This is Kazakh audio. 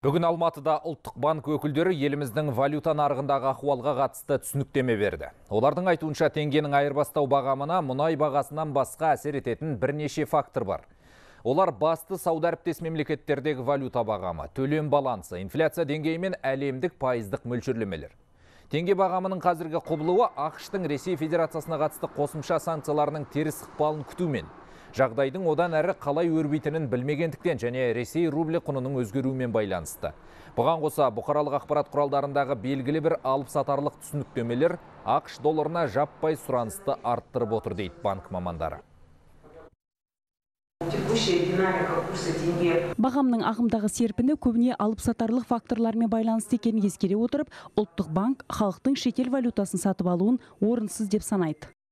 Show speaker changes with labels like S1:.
S1: Бүгін Алматыда ұлттық банк өкілдері еліміздің валюта нарығындағы ахуалға қатысты түсініктеме берді. Олардың айтуынша теңгенің айырбастау бағамына мұнай бағасынан басқа әсер ететін бірнеше фактор бар. Олар басты сауда әріптес мемлекеттердегі валюта бағамы, төлем балансы, инфляция деңгейі мен әлемдік пайыздық мөлшерлемелер. Теңге бағамының қазіргі құбылуы ақш-тың Ресей Федерациясына қатысты қосымша санкцияларының теріс ықпалын күтумен, жағдайдың одан әрі қалай өрбитінін білмегендіктен және Ресей рублі құнының өзгеруімен байланысты. Бұған қоса бұқаралық ақпарат құралдарындағы белгілі бір алып-сатарлық түсініктемелер ақш долларына жаппай сұранысты арттырып отыр дейді банк мамандары.
S2: Бағамның ағымдағы серпіні көбіне алып-сатарлық факторлармен байланысты екенін ескере отырып, ұлттық банк халықтың шетел валютасын сатып алуын орынсыз деп санайды.